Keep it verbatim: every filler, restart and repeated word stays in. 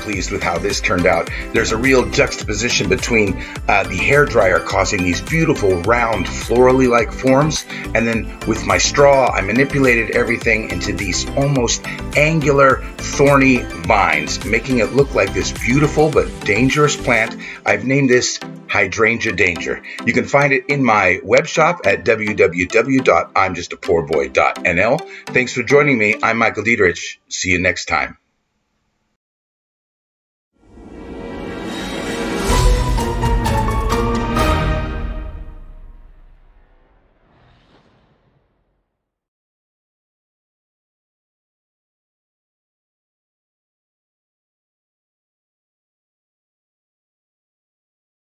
pleased with how this turned out. There's a real juxtaposition between uh, the hairdryer causing these beautiful round florally like forms, and then with my straw I manipulated everything into these almost angular thorny vines, making it look like this beautiful but dangerous plant. I've named this Hydrangea Danger. You can find it in my web shop at w w w dot i'm just a poor boy dot n l. Thanks for joining me. I'm Michael Diederich. See you next time.